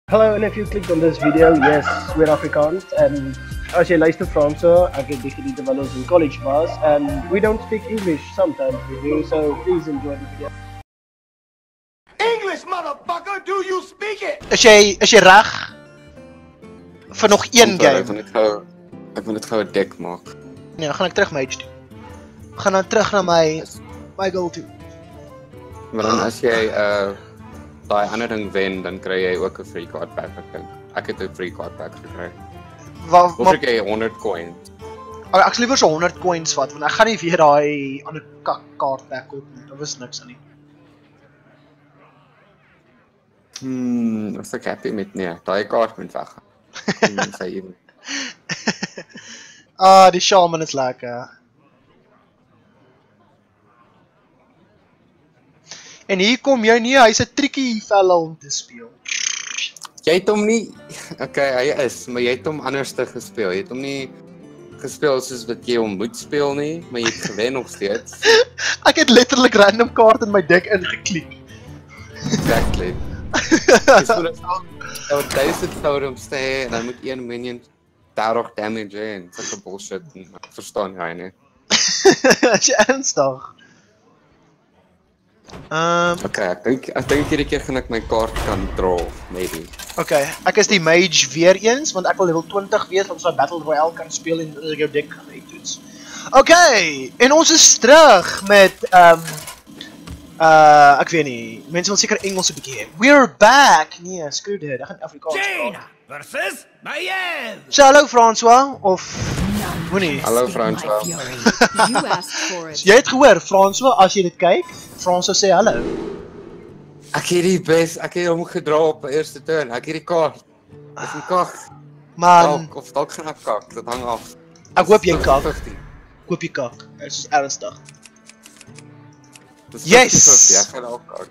Hello, and if you clicked on this video, yes, we're Afrikaans, and as jy luister Franso, ek het bietjie terwyl ons in college was, and we don't speak English, sometimes we do, so please enjoy the video. English, motherfucker, do you speak it? Is jy reg vir nog een game? Ek wil net gou 'n deck maak. Nee, dan gaan ek terug mage toe. Gaan dan terug na my goal toe. Maar dan as jy daai ander ding wen, dan kry jy ook 'n free card pack, ek dink. Ek het 'n free card pack gekry. Of kry jy 100 coins? Ek sal liewer so 100 coins vat, want ek gaan nie weer daai ander kaart pack koop nie. Daar was niks aan nie. Is ek happy met nee, daai kaart moet weg. Sy even. Die shaman is lekker. En hier kom jy nie, hy's 'n triekie fella om te speel. Jy het hom nie, okay, hy is, maar jy het hom anders te gespeel. Jy het hom nie gespeel soos wat jy hom moet speel nie, maar jy het gewen nog steeds. Ek het letterlik random kaart in my deck ingeklik. Exactly. Dis voor dat 1000 totems te hê en dan moet een minion 30 damage hê en sulke bullshit. Ek verstaan jy nie. Is jy ernstig? Okay, ek dink hierdie keer gaan ek my kaart kan draw, maybe. Okay, ek is die mage weer eens, want ek wil level 20 wees, want so 'n Battle Royale kan speel en as ek jou deck gaan uittoets. Okay, en ons is terug met, ek weet nie, mense wil seker Engels 'n bietjie hê. We're back! Nee, screw dit, ek gaan Afrikaans praat. China versus Mayev. So, hallo François, of moenie. Hallo François. Jy het gehoor, François, as jy dit kyk, François sê hallo. Ek het hom gedra op die eerste turn, ek het die kaart. Dis 'n kak. Man, Of dalk gaan ek kak, dit hang af. ek hoop jy kak. 50. Ek hoop jy kak. Dit is ernstig. Dis Yes! 50, ek gaan ook kak.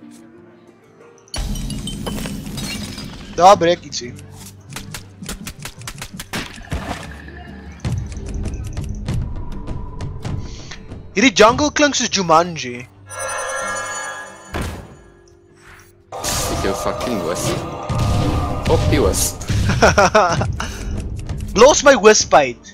Daar breek ietsie. Hierdie jungle klink soos Jumanji. Ek jou fucking wisp. Op die wisp. Los my wisp uit.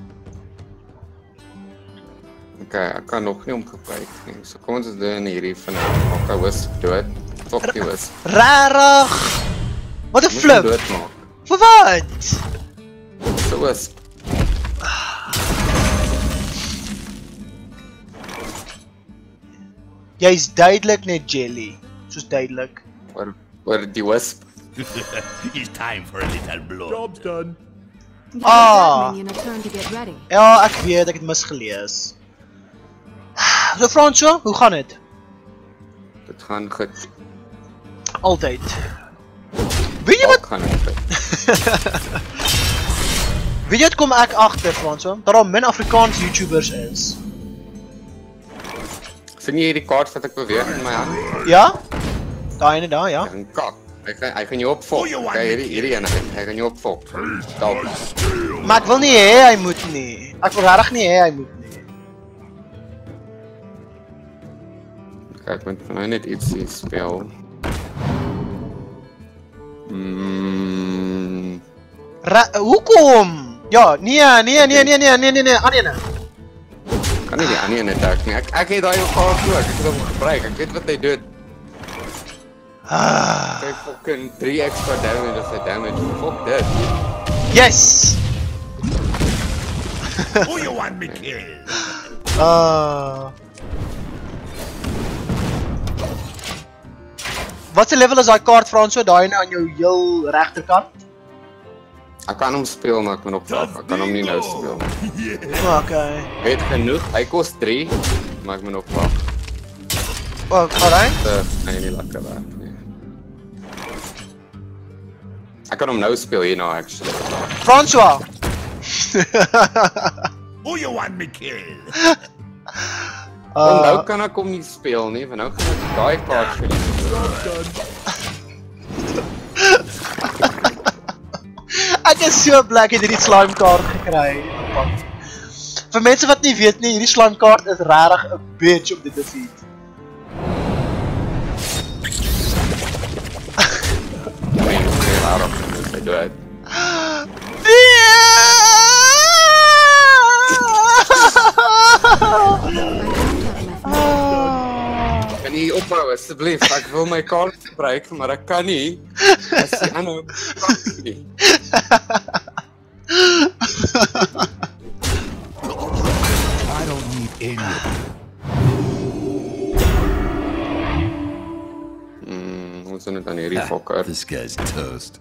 Okay, ek kan nog nie omgebruik nie. So kom ons doen hierdie van maak 'n wisp dood. Op die wisp. Rarig. Wat 'n Moet hom flip. doodmaak. Vir wat? Dis 'n wisp. Jy's duidelik net jelly. Soos duidelik. Oor die wisp. It's time for a little blood. Job's done. Ja, ek weet, ek het misgelees. So François, hoe gaan dit? Dit gaan goed. Altyd. Weet jy wat? Gaan goed. Weet jy wat kom ek agter, François? Dat daar min Afrikaans YouTubers is. Sien jy hierdie kaart wat ek beweeg in my hand? Ja? Daai ene daar, ja. En kak. Hy gaan jou opvolg. Okay, hierdie ene, hy gaan jou opvolg. Dalk. Maar ek wil nie hê hy moet nie. Ek wil regtig nie hê hy moet nie. Kyk, ek moet van nou net ietsie speel. Hoekom? Ja, nee, Anne. Kan nie die ander ene attack nie. Ek het daai kaart ook. Ek het hom gebruik. Ek weet wat hy doen. Hy fucking 3 extra damage as hy damage. Fuck dit. Yes! Who you want me kill? Wat se level is daai kaart François daai ene aan jou heel regterkant? Ek kan hom speel, maar ek moet opwag. Ek kan hom nie nou speel nie. Okay. Weet genoeg. Hy kos 3, maar ek moet opwag. Alright. Nee, nie lekker werk nie. Ek kan hom nou speel hier nou actually. François. Who you want me kill? Nou kan ek hom nie speel nie, want nou gaan ek daai kaart verlies. Ek is so bly ek het hierdie slime kaart gekry. Vir mense wat nie weet nie, hierdie slime kaart is regtig 'n bitch om te defeat. Nee, daarom. dood. Kan jy ophou asseblief? Ek wil my kaart gebruik, maar ek kan nie. As jy aanhou nie. I don't need any of it. Ons doen dit aan hierdie fokker. This guy's toast.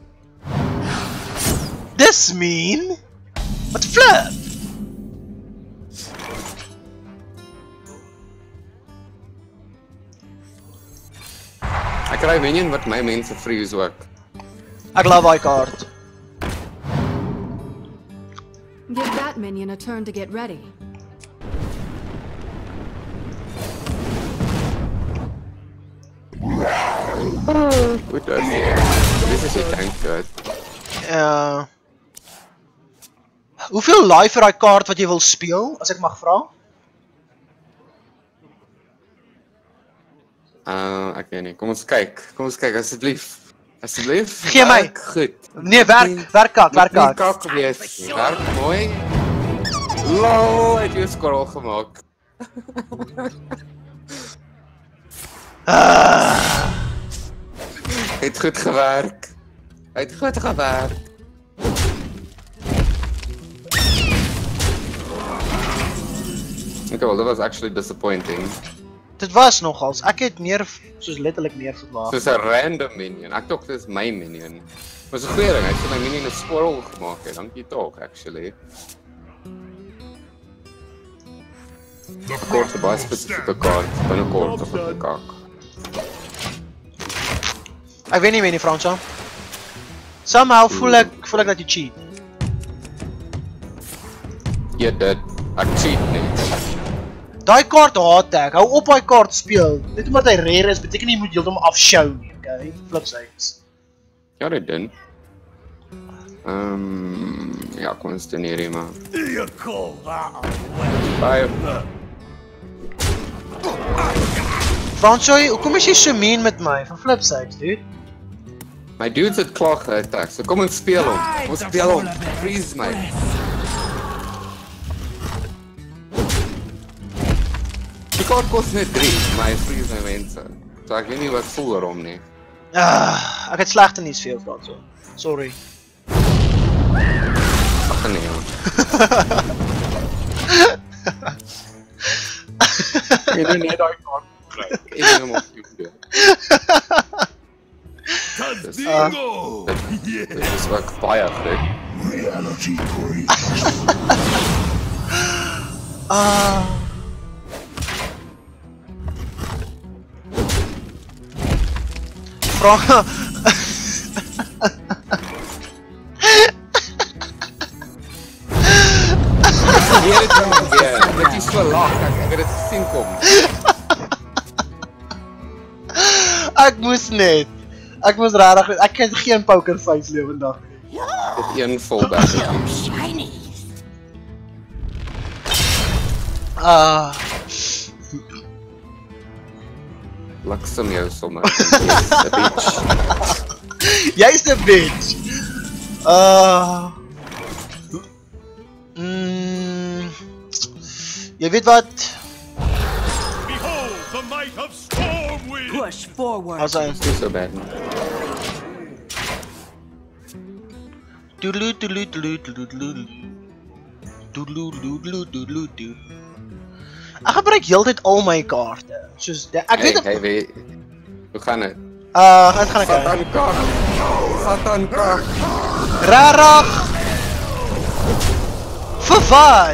Dis mean? Wat flip? Ek kry minion wat my mense freeze ook. Ek love daai kaart. Give that minion a turn to get ready. Goed as jy. Dis is die tank goed. Hoeveel life vir daai kaart wat jy wil speel, as ek mag vra? Ek weet nie. Kom ons kyk asseblief. Asseblief. Gee my. Goed. Nee, werk kak. Kak wees. Werk mooi. Lol, het jy 'n skorrel gemaak. Het goed gewerk. Okay, well, that was actually disappointing. Dit was nogals. Ek het meer soos letterlik meer verwag. Soos 'n random minion. Ek dink dit is my minion. Was 'n goeie ding. Hy het my minion 'n squirrel gemaak het. Dankie tog, actually. Kort 'n baie spesifieke kaart. Binnekort of 'n kak. Ek weet nie Franso. Somehow voel ek dat jy cheat. Ja, dit. Ek cheat nie. Daai kaart haat ek. Hou op daai kaart speel. Net omdat hy rare is, beteken nie jy moet heeltemal afshow nie, okay? Flip sides. Ja, dit doen. Ja, kom ons doen hierdie maar. You call that a Bye. Franso, hoekom is jy so mean met my? Van flip sides, dude. My dudes het klaar geattack, so kom ons speel hom. Ons speel hom. Freeze my. Die kaart kost net 3, maar hy freeze my mense. So ek weet nie wat voel oor hom nie. Ek het slegte nuus vir jou, Franso. Sorry. Ag nee, man. Jy doen net daai kaart kry. Ek doen hom op YouTube. Dingo! Dit is ook baie gek. Reality breach. Franso. Hier het hom weer. Dit is so laag, ek het dit gesien kom. Ek moes regtig, ek het geen poker face lewendig nie. Dit een vol back. Laksem jou sommer. The bitch. Jy's 'n bitch. Jy weet wat? Behold the might of Stormwind! Push forward. As hy It's not so bad. Ek gebruik heeltyd al my kaarte. Soos ek weet Hey, weet. Hoe gaan dit? Gaan ek kyk. Satan kak. Rarig. Vir wat?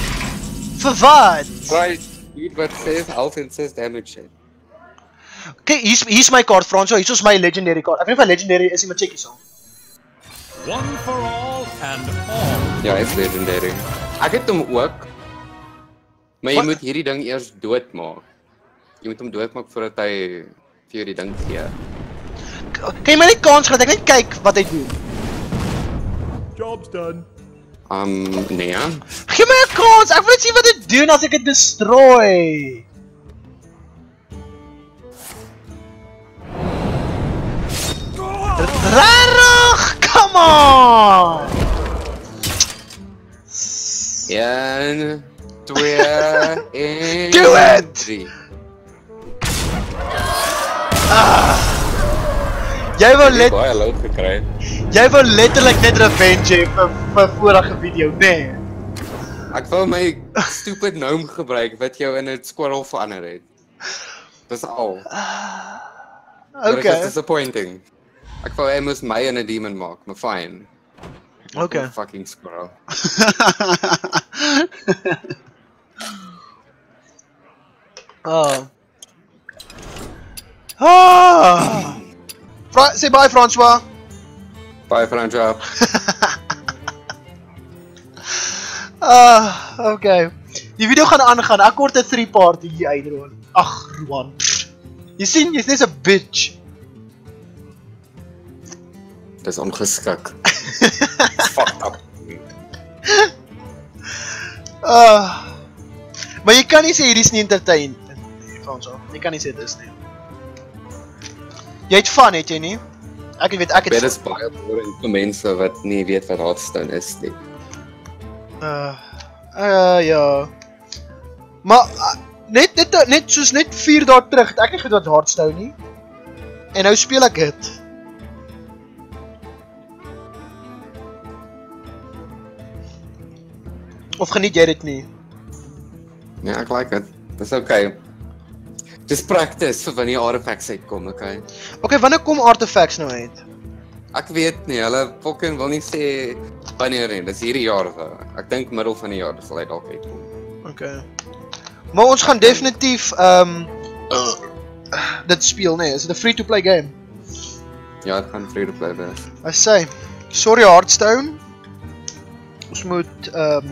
Right, dude, wat says half and says damage. Okay, hier's my kaart, Franso. Hier is my legendary kaart. Ek weet nie of legendary is nie, maar check hierso. One for all and all. Ja, is legendary. Ek het hom ook. Maar jy moet hierdie ding eers doodmaak. Jy moet hom doodmaak voordat hy vir jou die ding gee. Kan jy my net kans gee dat ek net kyk wat hy doen? Job's done. Nee. Gee my 'n kans. Ek wil net sien wat hy doen as ek dit destroy. Rarig! Come on! 1, 2 en Do it! 3. Jy wou Baie loud gekry. Jy wou letterlik net revenge hê vir vorige video, nee. Ek wou my stupid gnome gebruik wat jou in 'n squirrel verander het. Dis al. But it was disappointing. Ek wou hy moes my in 'n demon maak, maar fine. Okay. Fucking squirrel. Say bye, François. Bye, Franjo. Okay. Die video gaan aangaan. Ek kort 'n 3-part hier uitrol. Ag, Roan. Jy sien, jy's net 'n bitch. Dis ongeskik. Fucked up. Maar jy kan nie sê hierdie is nie entertain. François. Jy kan nie sê dis nie. Jy het fun, het jy nie? Ek weet Dit is baie boring vir mense wat nie weet wat Hearthstone is nie. Ja. Maar net soos net 4 dae terug het ek nie gedoen wat Hearthstone nie. En nou speel ek dit. Of geniet jy dit nie? Nee, ek like dit. Dis okay. Dis practice vir wanneer artifacts uitkom, okay? Okay, wanneer kom artifacts nou uit? Ek weet nie, hulle fucking wil nie sê wanneer nie. Dis hierdie jaar of ek dink middel van die jaar sal hy dalk uitkom. Okay. Maar ons gaan definitief dit speel, nee. Is dit 'n free-to-play game? Ja, dit gaan free to play wees. I say, sorry Hearthstone. Ons moet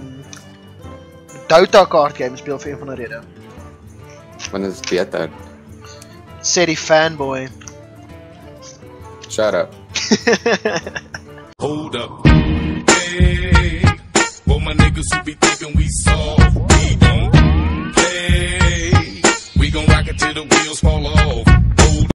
Dota kaart game speel vir een van die rede. Want dit is beter. Sê die fanboy. Shut up. Hold up. Hey, for my niggas who be thinking we soft, we don't play. We gon' rock it till the wheels fall off.